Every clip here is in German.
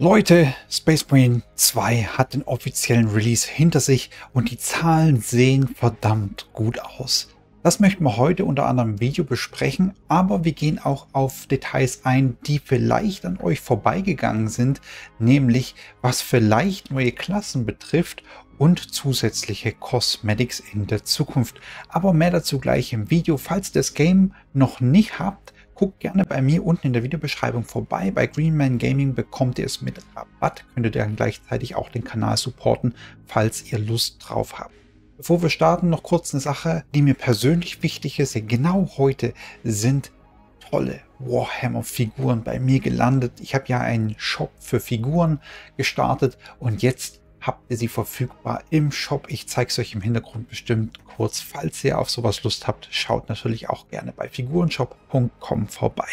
Leute, Space Marine 2 hat den offiziellen Release hinter sich und die Zahlen sehen verdammt gut aus. Das möchten wir heute unter anderem im Video besprechen, aber wir gehen auch auf Details ein, die vielleicht an euch vorbeigegangen sind, nämlich was vielleicht neue Klassen betrifft und zusätzliche Cosmetics in der Zukunft. Aber mehr dazu gleich im Video. Falls ihr das Game noch nicht habt, guckt gerne bei mir unten in der Videobeschreibung vorbei. Bei Greenman Gaming bekommt ihr es mit Rabatt. Könnt ihr dann gleichzeitig auch den Kanal supporten, falls ihr Lust drauf habt. Bevor wir starten, noch kurz eine Sache, die mir persönlich wichtig ist. Genau heute sind tolle Warhammer-Figuren bei mir gelandet. Ich habe ja einen Shop für Figuren gestartet und jetzt habt ihr sie verfügbar im Shop. Ich zeige es euch im Hintergrund bestimmt kurz. Falls ihr auf sowas Lust habt, schaut natürlich auch gerne bei figurenshop.com vorbei.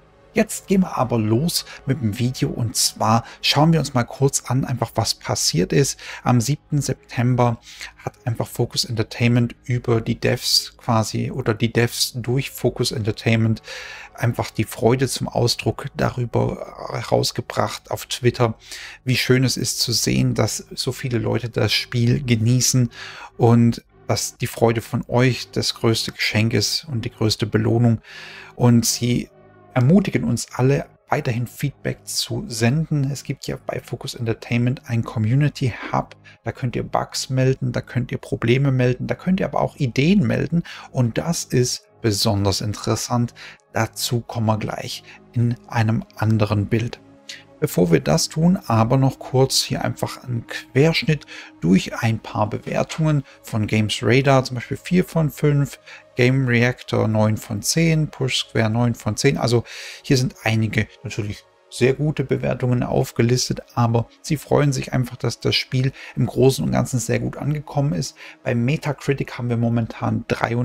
Jetzt gehen wir aber los mit dem Video und zwar schauen wir uns mal kurz an, einfach was passiert ist. Am 7. September hat einfach Focus Entertainment über die Devs quasi oder die Devs durch Focus Entertainment einfach die Freude zum Ausdruck darüber herausgebracht auf Twitter, wie schön es ist zu sehen, dass so viele Leute das Spiel genießen und dass die Freude von euch das größte Geschenk ist und die größte Belohnung, und sie ermutigen uns alle, weiterhin Feedback zu senden. Es gibt ja bei Focus Entertainment ein Community Hub, da könnt ihr Bugs melden, da könnt ihr Probleme melden, da könnt ihr aber auch Ideen melden und das ist besonders interessant. Dazu kommen wir gleich in einem anderen Bild. Bevor wir das tun, aber noch kurz hier einfach ein Querschnitt durch ein paar Bewertungen von Games Radar, zum Beispiel 4 von 5, Game Reactor 9 von 10, Push Square 9 von 10. Also hier sind einige natürlich sehr gute Bewertungen aufgelistet, aber sie freuen sich einfach, dass das Spiel im Großen und Ganzen sehr gut angekommen ist. Beim Metacritic haben wir momentan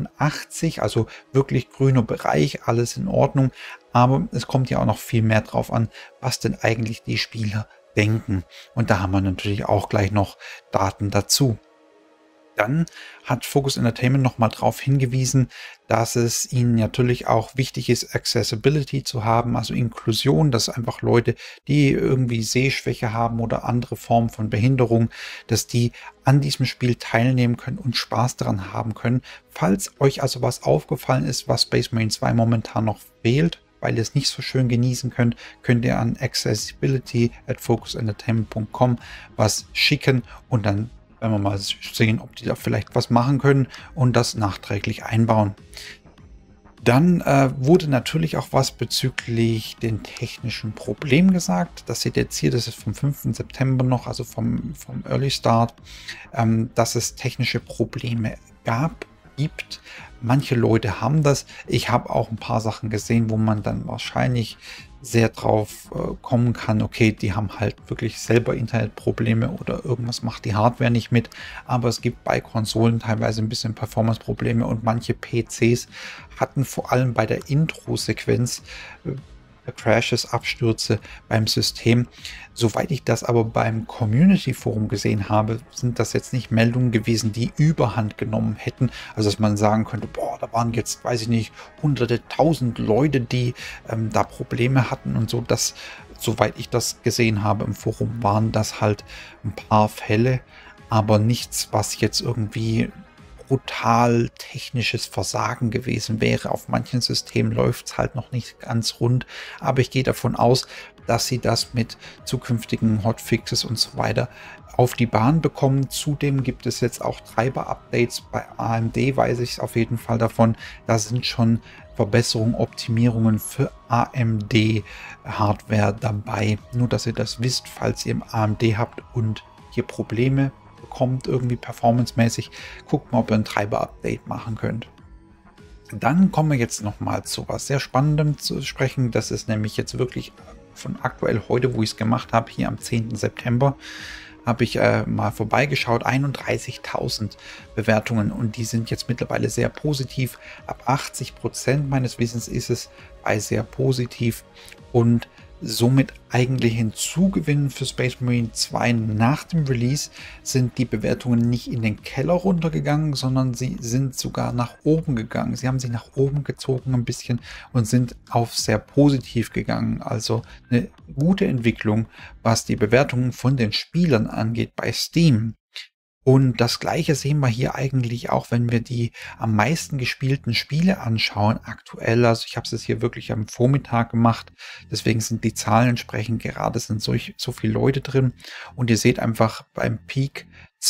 83, also wirklich grüner Bereich, alles in Ordnung. Aber es kommt ja auch noch viel mehr drauf an, was denn eigentlich die Spieler denken. Und da haben wir natürlich auch gleich noch Daten dazu. Dann hat Focus Entertainment nochmal darauf hingewiesen, dass es ihnen natürlich auch wichtig ist, Accessibility zu haben, also Inklusion, dass einfach Leute, die irgendwie Sehschwäche haben oder andere Formen von Behinderung, dass die an diesem Spiel teilnehmen können und Spaß daran haben können. Falls euch also was aufgefallen ist, was Space Marine 2 momentan noch fehlt, weil ihr es nicht so schön genießen könnt, könnt ihr an accessibility@focusentertainment.com was schicken und dann werden wir mal sehen, ob die da vielleicht was machen können und das nachträglich einbauen. Dann wurde natürlich auch was bezüglich den technischen Problemen gesagt. Das seht ihr jetzt hier, das ist vom 5. September noch, also vom Early Start, dass es technische Probleme gibt. Manche Leute haben das. Ich habe auch ein paar Sachen gesehen, wo man dann wahrscheinlich sehr drauf kommen kann, okay, die haben halt wirklich selber Internetprobleme oder irgendwas macht die Hardware nicht mit, aber es gibt bei Konsolen teilweise ein bisschen Performance-Probleme und manche PCs hatten vor allem bei der Intro-Sequenz Crashes, Abstürze beim System. Soweit ich das aber beim Community Forum gesehen habe, sind das jetzt nicht Meldungen gewesen, die Überhand genommen hätten. Also dass man sagen könnte, boah, da waren jetzt, weiß ich nicht, hunderte, tausend Leute, die da Probleme hatten und so. Das, soweit ich das gesehen habe im Forum, waren das halt ein paar Fälle, aber nichts, was jetzt irgendwie brutal technisches Versagen gewesen wäre. Auf manchen Systemen läuft es halt noch nicht ganz rund, aber ich gehe davon aus, dass sie das mit zukünftigen Hotfixes und so weiter auf die Bahn bekommen. Zudem gibt es jetzt auch Treiber-Updates. Bei AMD weiß ich auf jeden Fall davon. Da sind schon Verbesserungen, Optimierungen für AMD-Hardware dabei. Nur, dass ihr das wisst, falls ihr im AMD habt und hier Probleme kommt irgendwie performancemäßig, guckt mal, ob ihr ein Treiber-Update machen könnt. Dann kommen wir jetzt noch mal zu was sehr Spannendem zu sprechen. Das ist nämlich jetzt wirklich von aktuell heute, wo ich es gemacht habe, hier am 10. September, habe ich mal vorbeigeschaut, 31.000 Bewertungen und die sind jetzt mittlerweile sehr positiv. Ab 80% meines Wissens ist es bei sehr positiv und somit eigentlich hinzugewinnen für Space Marine 2 nach dem Release, sind die Bewertungen nicht in den Keller runtergegangen, sondern sie sind sogar nach oben gegangen. Sie haben sich nach oben gezogen ein bisschen und sind auf sehr positiv gegangen. Also eine gute Entwicklung, was die Bewertungen von den Spielern angeht bei Steam. Und das Gleiche sehen wir hier eigentlich auch, wenn wir die am meisten gespielten Spiele anschauen aktuell. Also ich habe es jetzt hier wirklich am Vormittag gemacht, deswegen sind die Zahlen entsprechend gerade, sind so viele Leute drin. Und ihr seht einfach beim Peak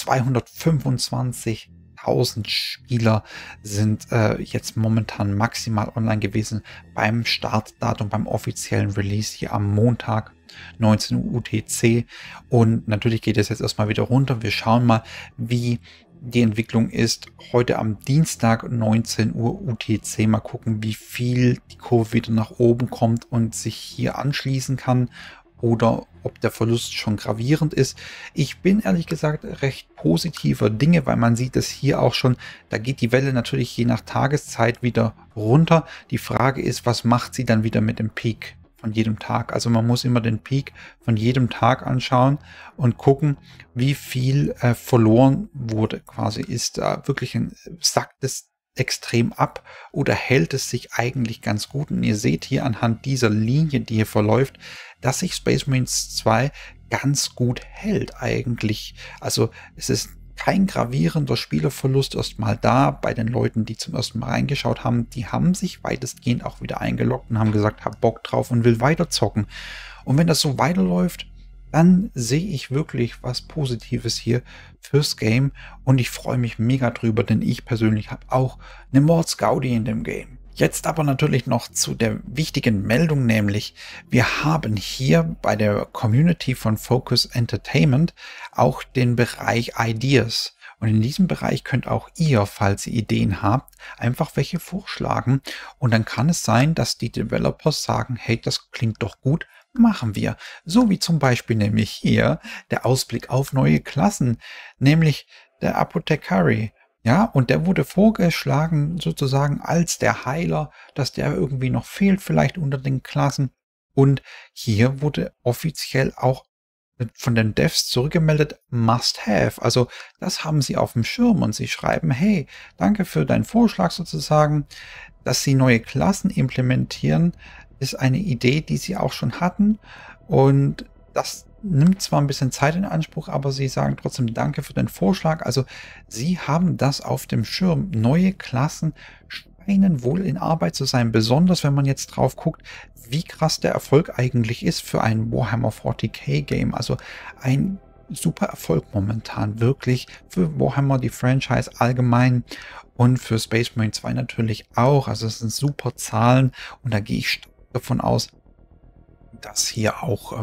225.000 Spieler sind jetzt momentan maximal online gewesen beim Startdatum, beim offiziellen Release hier am Montag. 19 Uhr UTC, und natürlich geht es jetzt erstmal wieder runter. Wir schauen mal, wie die Entwicklung ist heute am Dienstag 19 Uhr UTC. Mal gucken, wie viel die Kurve wieder nach oben kommt und sich hier anschließen kann oder ob der Verlust schon gravierend ist. Ich bin ehrlich gesagt recht positiver Dinge, weil man sieht es hier auch schon, da geht die Welle natürlich je nach Tageszeit wieder runter. Die Frage ist, was macht sie dann wieder mit dem Peak von jedem Tag? Also man muss immer den Peak von jedem Tag anschauen und gucken, wie viel verloren wurde. Quasi ist da wirklich sackt es extrem ab oder hält es sich eigentlich ganz gut? Und ihr seht hier anhand dieser Linie, die hier verläuft, dass sich Space Marines 2 ganz gut hält eigentlich. Also es ist kein gravierender Spielerverlust erstmal da bei den Leuten, die zum ersten Mal reingeschaut haben. Die haben sich weitestgehend auch wieder eingeloggt und haben gesagt, hab Bock drauf und will weiter zocken. Und wenn das so weiterläuft, dann sehe ich wirklich was Positives hier fürs Game und ich freue mich mega drüber, denn ich persönlich habe auch eine Mordsgaudi in dem Game. Jetzt aber natürlich noch zu der wichtigen Meldung, nämlich wir haben hier bei der Community von Focus Entertainment auch den Bereich Ideas. Und in diesem Bereich könnt auch ihr, falls ihr Ideen habt, einfach welche vorschlagen. Und dann kann es sein, dass die Developers sagen, hey, das klingt doch gut, machen wir. So wie zum Beispiel nämlich hier der Ausblick auf neue Klassen, nämlich der Apothekari. Ja, und der wurde vorgeschlagen sozusagen als der Heiler, dass der irgendwie noch fehlt vielleicht unter den Klassen. Und hier wurde offiziell auch von den Devs zurückgemeldet, must have. Also das haben sie auf dem Schirm und sie schreiben, hey, danke für deinen Vorschlag sozusagen, dass sie neue Klassen implementieren, ist eine Idee, die sie auch schon hatten, und das nimmt zwar ein bisschen Zeit in Anspruch, aber sie sagen trotzdem danke für den Vorschlag. Also sie haben das auf dem Schirm. Neue Klassen scheinen wohl in Arbeit zu sein, besonders wenn man jetzt drauf guckt, wie krass der Erfolg eigentlich ist für ein Warhammer 40k Game. Also ein super Erfolg momentan, wirklich für Warhammer, die Franchise allgemein, und für Space Marine 2 natürlich auch. Also es sind super Zahlen und da gehe ich davon aus, dass hier auch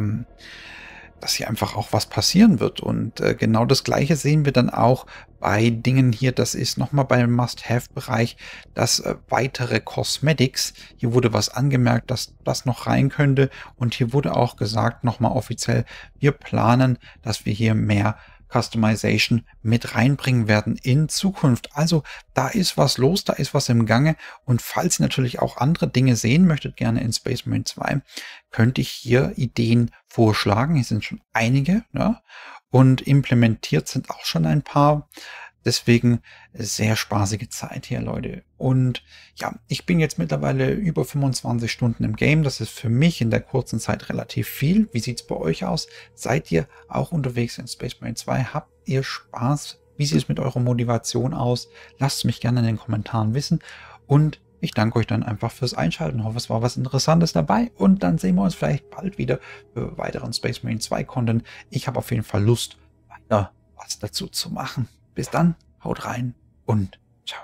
dass hier einfach auch was passieren wird. Und genau das Gleiche sehen wir dann auch bei Dingen hier. Das ist nochmal beim Must-Have-Bereich, dass weitere Cosmetics, hier wurde was angemerkt, dass das noch rein könnte. Und hier wurde auch gesagt, nochmal offiziell, wir planen, dass wir hier mehr Customization mit reinbringen werden in Zukunft. Also da ist was los, da ist was im Gange, und falls ihr natürlich auch andere Dinge sehen möchtet, gerne in Space Marine 2, könnte ich hier Ideen vorschlagen. Hier sind schon einige, ja, und implementiert sind auch schon ein paar. Deswegen sehr spaßige Zeit hier, Leute. Und ja, ich bin jetzt mittlerweile über 25 Stunden im Game. Das ist für mich in der kurzen Zeit relativ viel. Wie sieht es bei euch aus? Seid ihr auch unterwegs in Space Marine 2? Habt ihr Spaß? Wie sieht es mit eurer Motivation aus? Lasst es mich gerne in den Kommentaren wissen. Und ich danke euch dann einfach fürs Einschalten. Ich hoffe, es war was Interessantes dabei. Und dann sehen wir uns vielleicht bald wieder für weiteren Space Marine 2 Content. Ich habe auf jeden Fall Lust, weiter was dazu zu machen. Bis dann, haut rein und ciao.